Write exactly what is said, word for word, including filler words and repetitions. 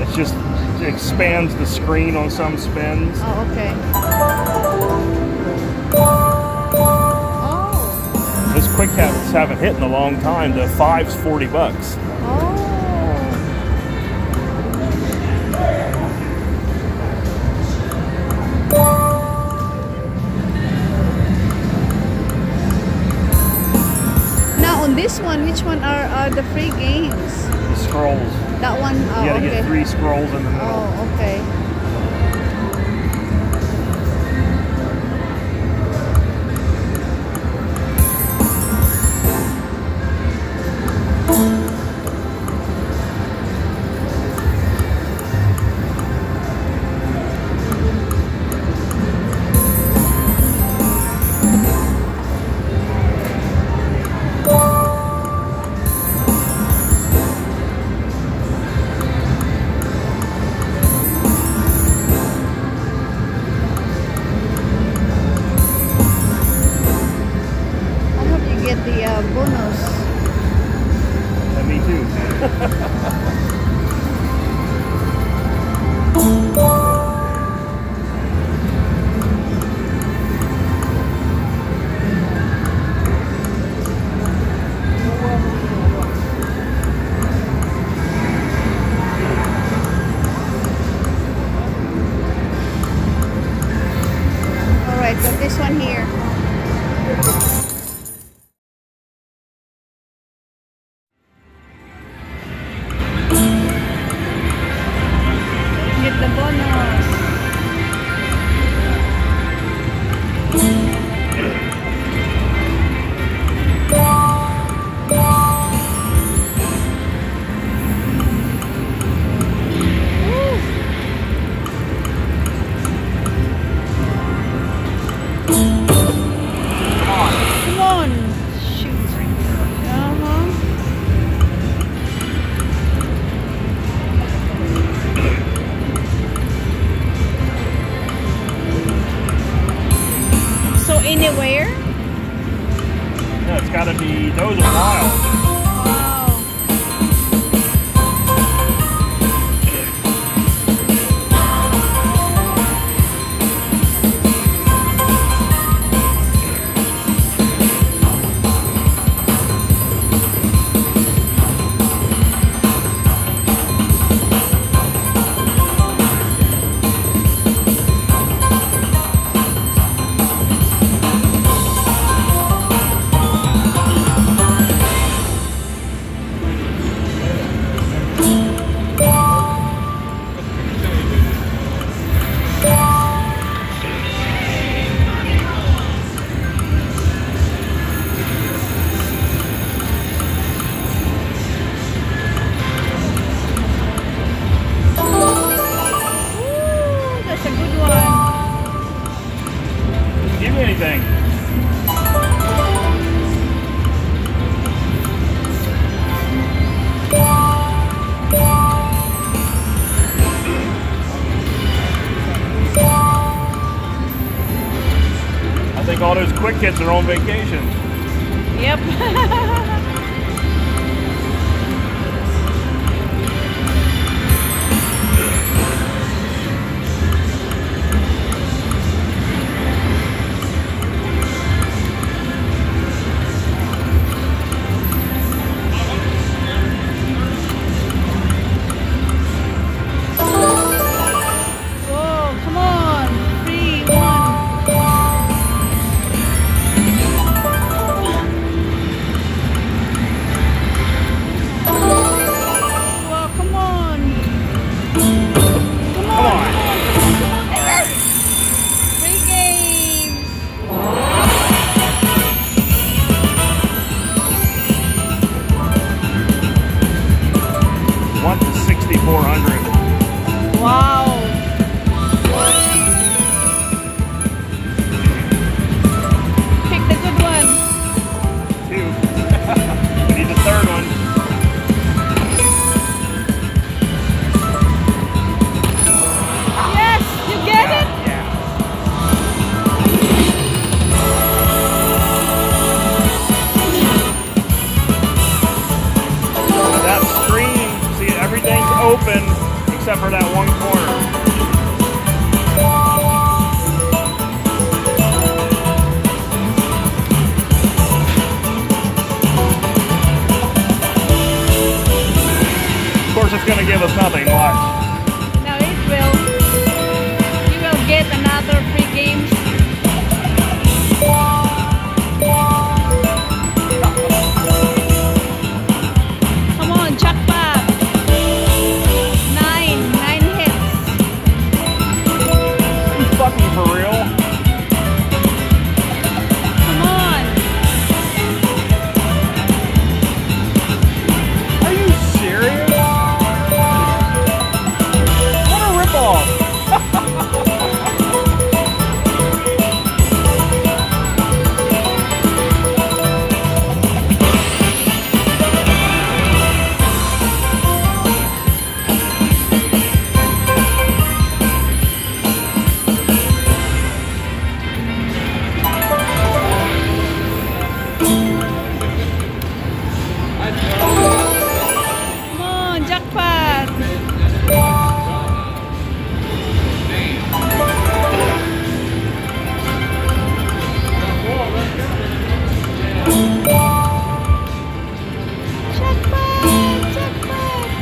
It's just it expands the screen on some spins. Oh, okay. Oh. This quick caps haven't hit in a long time. The five's forty bucks. Oh. Now on this one, which one are, are the free games? The scrolls. That one? Oh, You gotta okay. get three scrolls in the middle. Oh, okay. The uh, bonus. And me too. All right, got this one here. Get the bonus. Come on. Shoot. Uh-huh. So anywhere? Yeah, it's gotta be, those are wild. Wow. Ooh, that's a good one. Give me anything. I think all those quick hits are on vacation. Yep. Whoa, come on. Three, one. for that one corner. Of course, it's going to give us nothing. Watch. Now it will. You will get another free game. Come on, jackpot. Nine, nine hits. You fucking for real? Come on. Are you serious? What a ripoff! Come on, jackpot. Jackpot, jackpot.